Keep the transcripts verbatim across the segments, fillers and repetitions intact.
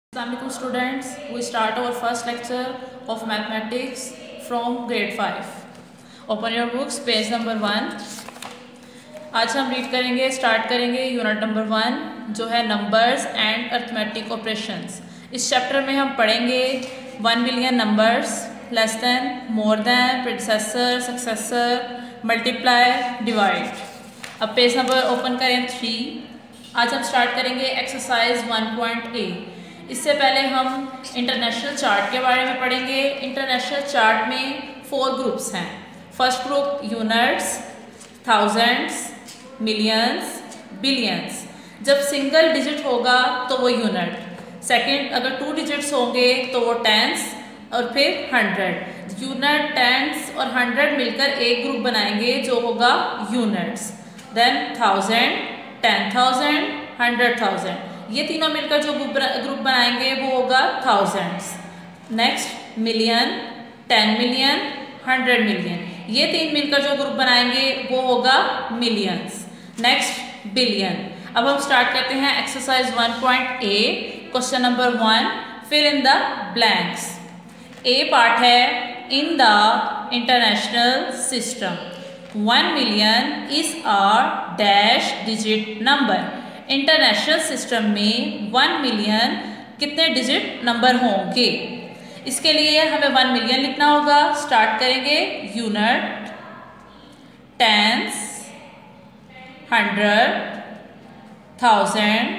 Assalamualaikum students, we start our first lecture of mathematics from grade five. Open your books, page number one. आज हम read करेंगे start करेंगे unit number one जो है numbers and arithmetic operations. इस chapter में हम पढ़ेंगे one million numbers, less than, more than, predecessor, successor, multiply, divide. अब पेज नंबर ओपन करें थ्री. आज हम स्टार्ट करेंगे एक्सरसाइज वन पॉइंट ए. इससे पहले हम इंटरनेशनल चार्ट के बारे में पढ़ेंगे. इंटरनेशनल चार्ट में फोर ग्रुप्स हैं. First group units, thousands, millions, billions. जब सिंगल डिजिट होगा तो वो यूनिट. सेकंड, अगर टू डिजिट्स होंगे तो वो टेंस और फिर हंड्रेड. यूनिट, टेंस और हंड्रेड मिलकर एक ग्रुप बनाएंगे जो होगा units. Then thousand, ten thousand, hundred thousand, ये तीनों मिलकर जो ग्रुप बनाएंगे वो होगा thousands. Next million, ten million, hundred million, ये तीन मिलकर जो ग्रुप बनाएंगे वो होगा मिलियंस. Next billion. अब हम स्टार्ट करते हैं exercise one point A. Question number one, fill in the blanks. A part है in the international system one million is a dash digit number. International system में one million कितने digit number होंगे? इसके लिए हमें one million लिखना होगा. Start करेंगे unit, tens, hundred, thousand,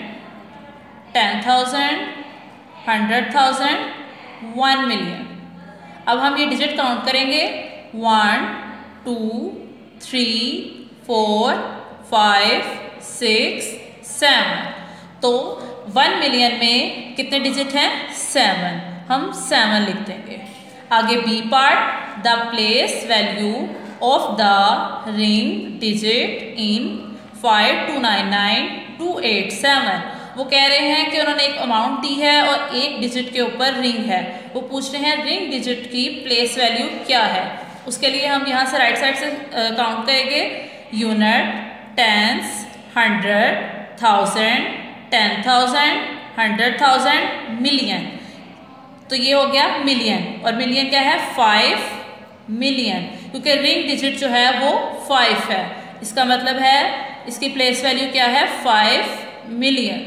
ten thousand, hundred thousand, one million. अब हम ये डिजिट काउंट करेंगे. One, two, three, four, five, six, seven. तो वन मिलियन में कितने डिजिट हैं? सेवन. हम सेवन लिख देंगे. आगे B part, the place value of the ring digit in five two nine nine two eight seven. वो कह रहे हैं कि उन्होंने एक अमाउंट दी है और एक डिजिट के ऊपर रिंग है. वो पूछ रहे हैं रिंग डिजिट की प्लेस वैल्यू क्या है. उसके लिए हम यहाँ से राइट साइड से काउंट करेंगे. Unit, tens, hundred, thousand, ten thousand, hundred thousand, million. तो ये हो गया मिलियन. और मिलियन क्या है? फाइव मिलियन, क्योंकि रिंग डिजिट जो है वो फाइव है. इसका मतलब है इसकी प्लेस वैल्यू क्या है? Five million.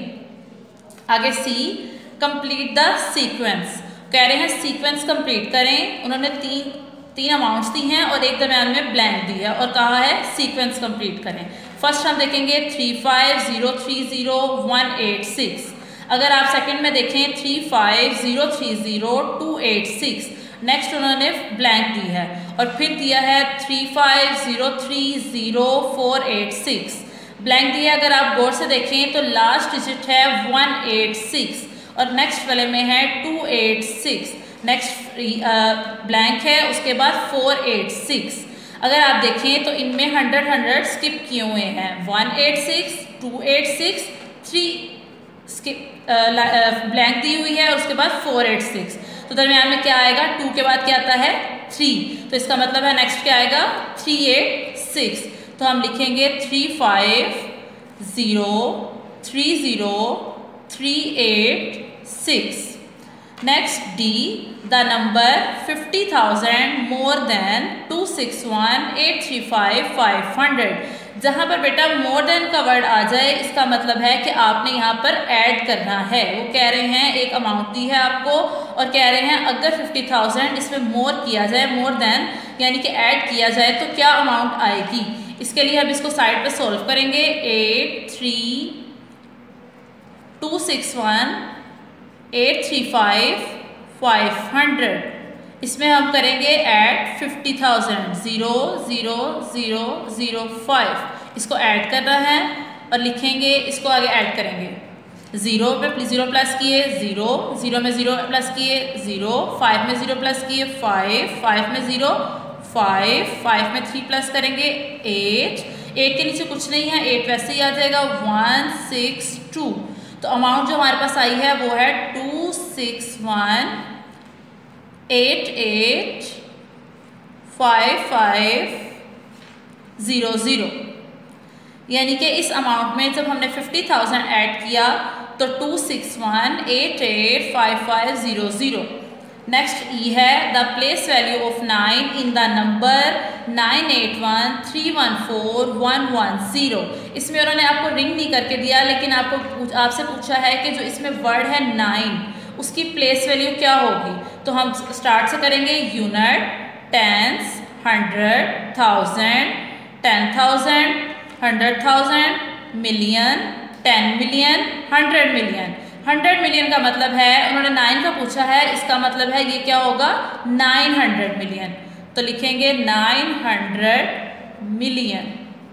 आगे सी, कंप्लीट द सीक्वेंस. कह रहे हैं सीक्वेंस कंप्लीट करें. उन्होंने तीन तीन अमाउंट्स दी हैं और एक दरम्यान में ब्लैंक दिया और कहा है सीक्वेंस कंप्लीट करें. फर्स्ट हम देखेंगे three five zero three zero one eight six. अगर आप सेकंड में देखें three five zero three zero two eight six. Next उन्होंने ब्लैंक दी है और फिर दिया है three five zero three zero four eight six. Blank दिया. अगर आप गौर से देखें तो लास्ट डिजिट है वन एट सिक्स और नेक्स्ट वाले में है two eight six. Next blank है, उसके बाद फोर एट सिक्स. अगर आप देखें तो इनमें हंड्रेड हंड्रेड स्किप किए हुए हैं. One eight six, two eight six, three skip blank दी हुई है और उसके बाद फोर एट सिक्स. तो दरम्यान में क्या आएगा? टू के बाद क्या आता है? थ्री. तो इसका मतलब है नेक्स्ट क्या आएगा? Three eight six. तो हम लिखेंगे three five zero three zero three eight six. Next D, the number fifty thousand more than two six one eight three five five hundred. जहाँ पर बेटा मोर देन का वर्ड आ जाए इसका मतलब है कि आपने यहाँ पर ऐड करना है. वो कह रहे हैं एक अमाउंट दी है आपको और कह रहे हैं अगर फिफ्टी थाउजेंड इसमें मोर किया जाए, मोर देन यानी कि ऐड किया जाए तो क्या अमाउंट आएगी. इसके लिए हम इसको साइड पे सोल्व करेंगे. Eight three two six one eight three five five hundred. इसमें हम करेंगे add fifty thousand. Zero zero zero zero five. इसको ऐड करना है और लिखेंगे. इसको आगे ऐड करेंगे. ज़ीरो पे ज़ीरो प्लस किए ज़ीरो, ज़ीरो में ज़ीरो प्लस किए ज़ीरो, फाइव में ज़ीरो प्लस किए फाइव, फाइव में ज़ीरो फाइव, फाइव में थ्री प्लस करेंगे एट. एट के नीचे कुछ नहीं है, एट वैसे ही आ जाएगा. One six two. तो अमाउंट जो हमारे पास आई है वो है two six one eight eight five five zero zero. यानी कि इस अमाउंट में जब हमने फिफ्टी थाउजेंड ऐड किया तो two six one eight eight five five zero zero. Next E है the place value of nine in the number nine eight one three one four one one zero. इसमें उन्होंने आपको ring नहीं करके दिया, लेकिन आपको पूछ आपसे पूछा है कि जो इसमें वर्ड है नाइन उसकी प्लेस वैल्यू क्या होगी। तो हम स्टार्ट से करेंगे unit, tens, hundred, thousand, ten thousand, hundred thousand, million, ten million, hundred million. Hundred million का मतलब है, उन्होंने नाइन का पूछा है, इसका मतलब है ये क्या होगा, नाइन हंड्रेड मिलियन। तो लिखेंगे नाइन हंड्रेड मिलियन।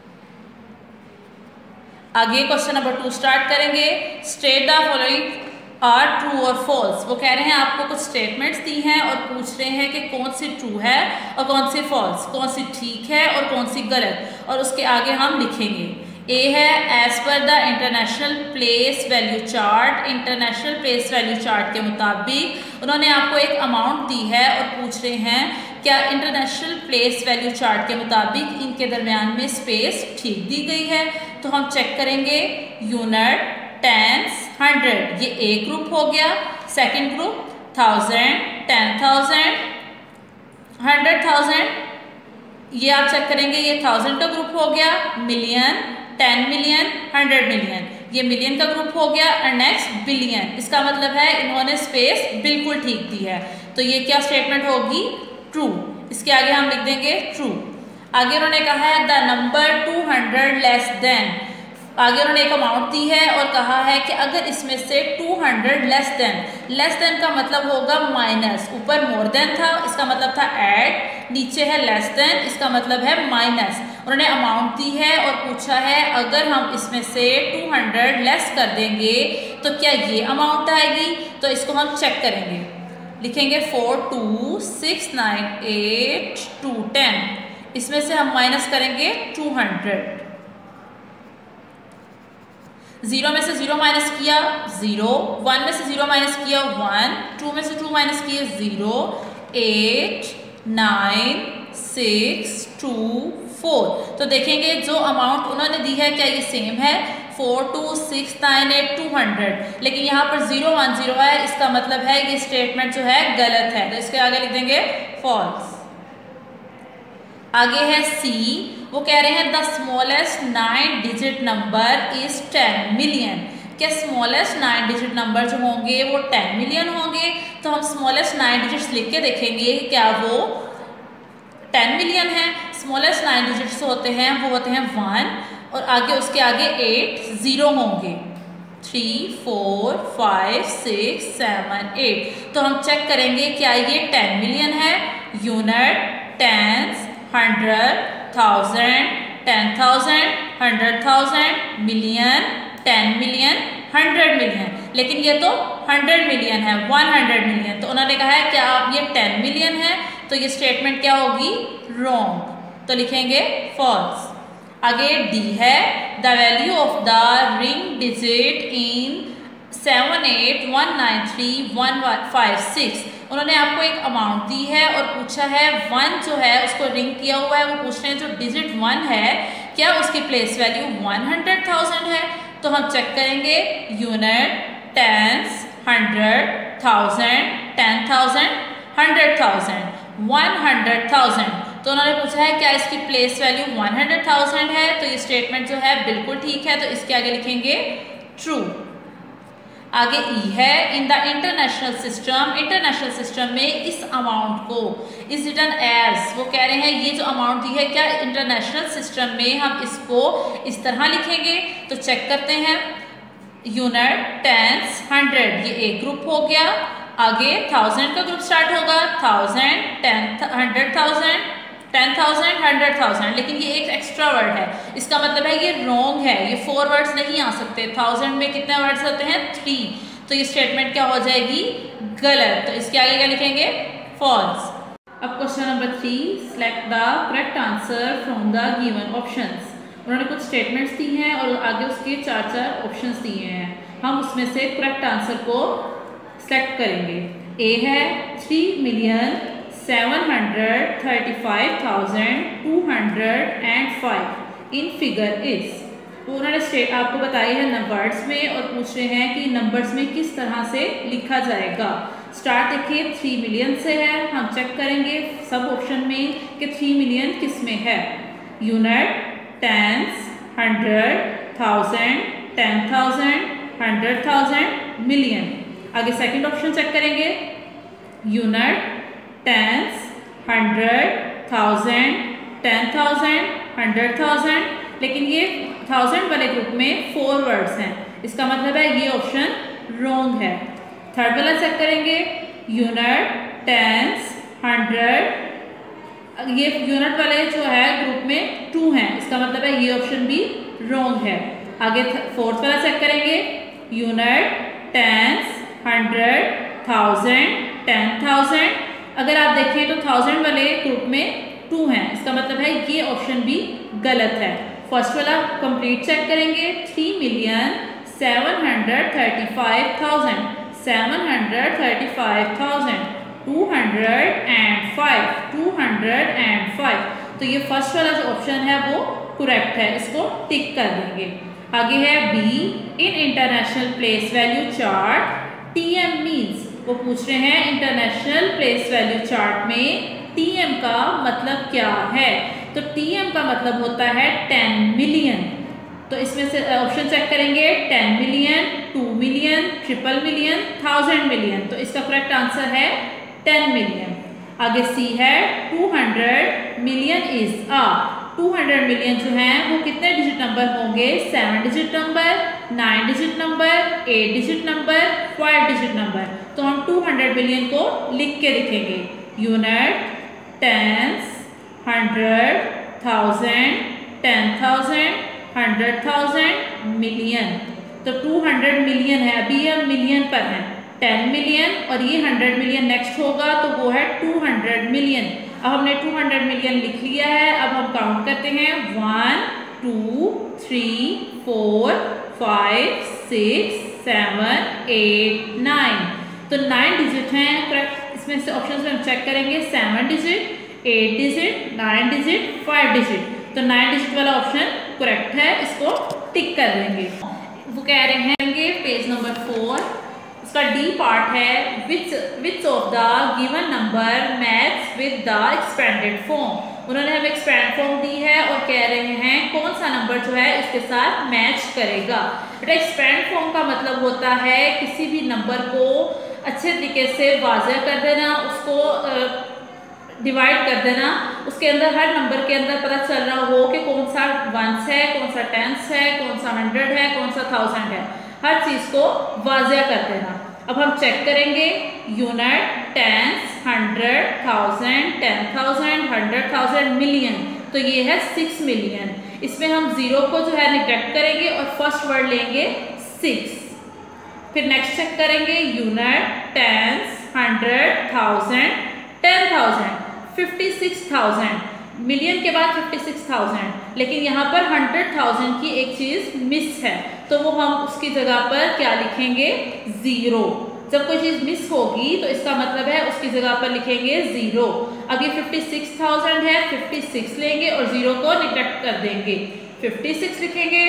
आगे क्वेश्चन नंबर टू स्टार्ट करेंगे। State the following are true और फॉल्स। वो कह रहे हैं आपको कुछ स्टेटमेंट्स दी हैं और पूछ रहे हैं कि कौन सी ट्रू है और कौन सी फॉल्स, कौन सी ठीक है और कौन सी गलत, और उसके आगे हम लिखेंगे। ए है as per the international place value chart. International place value chart के मुताबिक उन्होंने आपको एक अमाउंट दी है और पूछ रहे हैं क्या इंटरनेशनल प्लेस वैल्यू चार्ट के मुताबिक इनके दरमियान में स्पेस ठीक दी गई है। तो हम चेक करेंगे यूनिट, टेंस, हंड्रेड, ये एक ग्रुप हो गया। Second group thousand, ten thousand, hundred thousand, ये आप चेक करेंगे, ये थाउजेंड का ग्रुप हो गया। Million, ten million, hundred million, ये मिलियन का ग्रुप हो गया। और नेक्स्ट बिलियन, इसका मतलब है इन्होंने स्पेस बिल्कुल ठीक दी है। तो ये क्या स्टेटमेंट होगी, ट्रू। इसके आगे हम लिख देंगे ट्रू। आगे उन्होंने कहा है the number two hundred less than. आगे उन्होंने एक अमाउंट दी है और कहा है कि अगर इसमें से two hundred less than, less than का मतलब होगा माइनस, ऊपर मोर देन था इसका मतलब था ऐड, नीचे है लेस देन इसका मतलब है माइनस। उन्होंने अमाउंट दी है और पूछा है अगर हम इसमें से टू हंड्रेड लेस कर देंगे तो क्या ये अमाउंट आएगी। तो इसको हम चेक करेंगे, लिखेंगे four two six nine eight two ten, इसमें से हम माइनस करेंगे टू हंड्रेड। जीरो में से जीरो माइनस किया जीरो, वन में से जीरो माइनस किया वन, टू में से टू माइनस किए zero, eight, nine, six, two, four. तो देखेंगे जो अमाउंट उन्होंने दी है क्या ये सेम है, four two six nine eight two hundred, लेकिन यहाँ पर जीरो वन जीरो है, इसका मतलब है ये स्टेटमेंट जो है गलत है। तो इसके आगे लिख देंगे फॉल्स। आगे है सी, वो कह रहे हैं the smallest nine digit number is ten million. क्या स्मॉलेस्ट नाइन डिजिट नंबर जो होंगे वो टेन मिलियन होंगे। तो हम स्मॉलेस्ट नाइन डिजिट्स लिख के देखेंगे क्या वो टेन मिलियन है। स्मॉलेस्ट नाइन डिजिट्स होते हैं वो होते हैं वन, और आगे उसके आगे एट जीरो होंगे, three four five six seven eight. तो हम चेक करेंगे क्या ये टेन मिलियन है। Unit, tens, hundred, thousand, ten thousand, hundred thousand, million, ten million, hundred million, लेकिन ये तो हंड्रेड मिलियन है, वन हंड्रेड मिलियन। तो उन्होंने कहा है क्या आप ये टेन मिलियन है, तो ये स्टेटमेंट क्या होगी, रॉन्ग। तो लिखेंगे फॉल्स। आगे डी है the value of the ring digit in seven eight one nine three one five six. उन्होंने आपको एक अमाउंट दी है और पूछा है वन जो है उसको रिंग किया हुआ है, वो पूछ रहे हैं जो डिजिट वन है क्या उसकी place value one hundred thousand है। तो हम चेक करेंगे unit, tens, hundred, thousand, ten thousand, hundred thousand, one hundred thousand. तो उन्होंने पूछा है क्या इसकी place value one hundred thousand है। तो ये स्टेटमेंट जो है बिल्कुल ठीक है, तो इसके आगे लिखेंगे ट्रू। आगे ई है in the international system. International system में इस अमाउंट को इज रिटन एज, वो कह रहे हैं ये जो अमाउंट दी है क्या इंटरनेशनल सिस्टम में हम इसको इस तरह लिखेंगे। तो चेक करते हैं, यूनिट, टेंस, हंड्रेड, ये एक ग्रुप हो गया। आगे थाउजेंड का ग्रुप स्टार्ट होगा, thousand, ten, hundred thousand, ten thousand, hundred thousand, लेकिन ये एक एक्स्ट्रा वर्ड है, इसका मतलब है ये रॉन्ग है, ये फोर वर्ड्स नहीं आ सकते। थाउजेंड में कितने वर्ड्स होते हैं, थ्री। तो ये स्टेटमेंट क्या हो जाएगी, गलत। तो इसके आगे क्या लिखेंगे, फॉल्स। अब question number three, select the correct answer from the given options. उन्होंने कुछ स्टेटमेंट्स दी हैं और आगे उसके चार चार ऑप्शंस दिए हैं, हम उसमें से करेक्ट आंसर को सेलेक्ट करेंगे। ए है three million seven hundred thirty five thousand two hundred and five in figure is. वो उन्होंने स्टेट आपको बताई है वर्ड्स में और पूछ रहे हैं कि नंबर्स में किस तरह से लिखा जाएगा। स्टार्ट देखिए थ्री मिलियन से है, हम चेक करेंगे सब ऑप्शन में कि थ्री मिलियन किस में है। Unit, tens, hundred, thousand, ten thousand, hundred thousand, million. आगे सेकंड ऑप्शन चेक करेंगे, unit, tens, hundred, thousand, ten thousand, hundred thousand, लेकिन ये थाउजेंड वाले ग्रुप में फोर वर्ड्स हैं, इसका मतलब है ये ऑप्शन रॉन्ग है। थर्ड वाला चेक करेंगे, यूनिट, टेंस, हंड्रेड, ये यूनिट वाले जो है ग्रुप में टू हैं, इसका मतलब है ये ऑप्शन भी रॉन्ग है। आगे फोर्थ वाला चेक करेंगे, unit, tens, hundred, thousand, ten thousand, अगर आप देखें तो थाउजेंड वाले ग्रुप में टू हैं, इसका मतलब है ये ऑप्शन भी गलत है। फर्स्ट वाला कंप्लीट चेक करेंगे, three million seven hundred thirty five thousand, seven hundred thirty five thousand, two hundred and five, two hundred and five, तो ये फर्स्ट वाला जो ऑप्शन है वो करेक्ट है, इसको टिक कर देंगे। आगे है B, in international place value chart TM means, वो पूछ रहे हैं इंटरनेशनल प्लेस वैल्यू चार्ट में टीएम का मतलब क्या है। तो टीएम का मतलब होता है टेन मिलियन, तो इसमें से ऑप्शन चेक करेंगे, ten million, two million, triple million, thousand million, तो इसका करेक्ट आंसर है टेन मिलियन। आगे सी है, two hundred million is a, two hundred million जो हैं वो कितने डिजिट नंबर होंगे, seven digit number, nine digit number, eight digit number, five digit number, तो हम टू हंड्रेड मिलियन को लिख के लिखेंगे, unit, tens, hundred, thousand, ten thousand, hundred thousand, million, तो टू हंड्रेड मिलियन है, अभी हम मिलियन पर हैं, टेन मिलियन और ये हंड्रेड मिलियन नेक्स्ट होगा तो वो है टू हंड्रेड मिलियन। अब हमने टू हंड्रेड मिलियन लिख लिया है, अब हम काउंट करते हैं, one, two, three, four, five, six, seven, eight, nine, तो नाइन डिजिट हैं करेक्ट। इसमें से ऑप्शन में हम चेक करेंगे, seven digit, eight digit, nine digit, five digit, तो नाइन डिजिट वाला ऑप्शन करेक्ट है, इसको टिक कर देंगे। वो कह रहे हैं पेज नंबर फोर, इसका डी पार्ट है, which which of the given number match with the expanded form. उन्होंने हमें एक्सपेंड फॉर्म दी है और कह रहे हैं कौन सा नंबर जो है इसके साथ मैच करेगा। बेटा एक्सपेंड फॉर्म का मतलब होता है किसी भी नंबर को अच्छे तरीके से वाज़ेह कर देना, उसको डिवाइड कर देना, उसके अंदर हर नंबर के अंदर पता चल रहा हो कि कौन सा वंस है, कौन सा टेंस है, कौन सा हंड्रेड है, कौन सा थाउजेंड है, हर चीज़ को वाज़ेह कर देना। अब हम चेक करेंगे, unit, tens, hundred, thousand, ten thousand, hundred thousand, million, तो ये है सिक्स मिलियन। इसमें हम जीरो को जो है निगलेक्ट करेंगे और फर्स्ट वर्ड लेंगे सिक्स। फिर नेक्स्ट चेक करेंगे, unit, tens, hundred, thousand, ten thousand, fifty six thousand, million के बाद फिफ्टी सिक्स थाउजेंड, लेकिन यहाँ पर हंड्रेड थाउजेंड की एक चीज़ मिस है, तो वो हम उसकी जगह पर क्या लिखेंगे, ज़ीरो। जब कोई चीज़ मिस होगी तो इसका मतलब है उसकी जगह पर लिखेंगे ज़ीरो। अब ये फिफ्टी सिक्स थाउजेंड है, फिफ्टी सिक्स लेंगे और ज़ीरो को निगलेक्ट कर देंगे, फिफ्टी सिक्स लिखेंगे।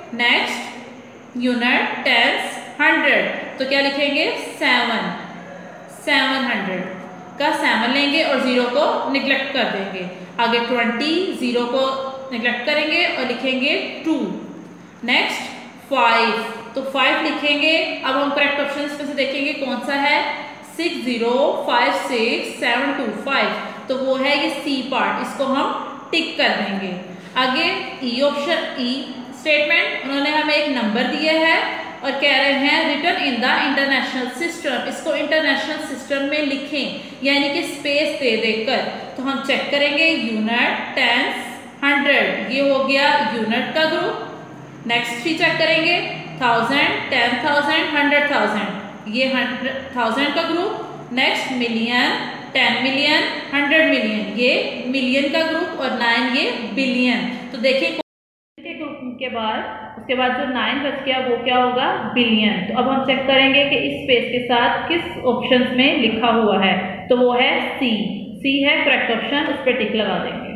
नेक्स्ट यूनिट, टेंस, हंड्रेड, तो क्या लिखेंगे, सेवन, सेवन हंड्रेड का सेवन लेंगे और जीरो को निगलेक्ट कर देंगे। आगे ट्वेंटी, जीरो को निगलेक्ट करेंगे और लिखेंगे टू। नेक्स्ट फाइव, तो फाइव लिखेंगे। अब हम करेक्ट ऑप्शन में से देखेंगे कौन सा है, six zero five six seven two five, तो वो है ये सी पार्ट, इसको हम टिक कर देंगे। आगे ई ऑप्शन, ई स्टेटमेंट, उन्होंने हमें एक नंबर दिया है और कह रहे हैं return in the international system, इसको इंटरनेशनल सिस्टम में लिखें, यानी कि स्पेस दे देकर। तो हम चेक करेंगे, यूनिट, टेंस, हंड्रेड, ये हो गया यूनिट का ग्रुप। नेक्स्ट थ्री चेक करेंगे, thousand, ten thousand, hundred thousand, ये हंड्रेड थाउजेंड का group. Next million, ten million, hundred million, ये मिलियन का ग्रुप और नाइन ये बिलियन। तो देखिए ग्रुप के बाद उसके बाद जो नाइन बच गया वो क्या होगा, बिलियन। तो अब हम चेक करेंगे कि इस स्पेस के साथ किस ऑप्शन में लिखा हुआ है, तो वो है सी, सी है करेक्ट ऑप्शन, उस पर टिक लगा देंगे।